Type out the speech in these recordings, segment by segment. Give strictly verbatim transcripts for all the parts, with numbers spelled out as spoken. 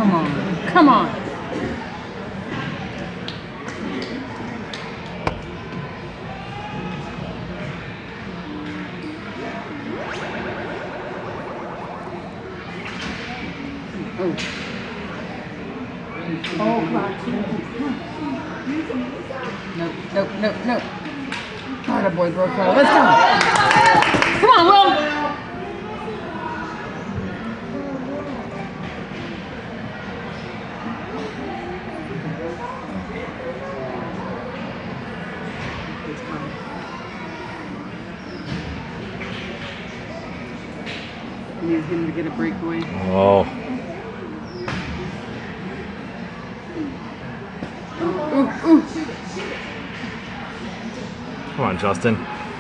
Come on. Come on. Oh. Oh, nope, nope, nope, nope. God, a boy broke out. Let's go. Come on, Will. Needs him to get a breakaway. Oh. Ooh, ooh. Come on, Justin.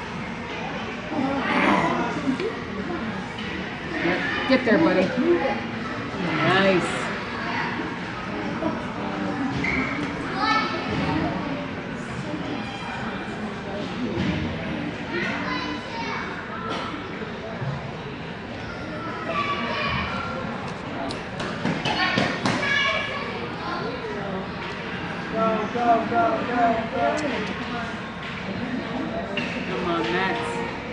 Get there, buddy. Nice. Go, go, go, go, go. Come on, Max.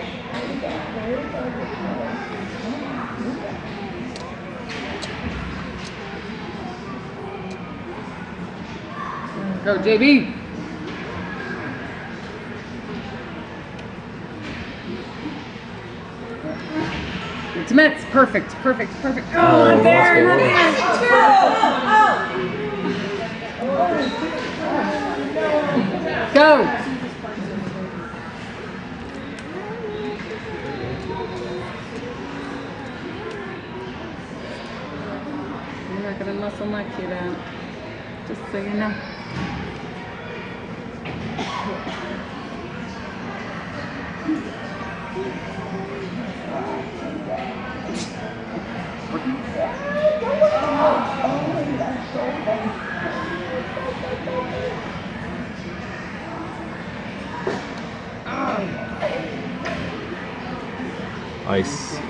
Go, J B. It's Mets. Perfect, perfect, perfect. Oh, Oh, there, lost there. Go. You're not gonna muscle my kid out. Just so you know. Ice.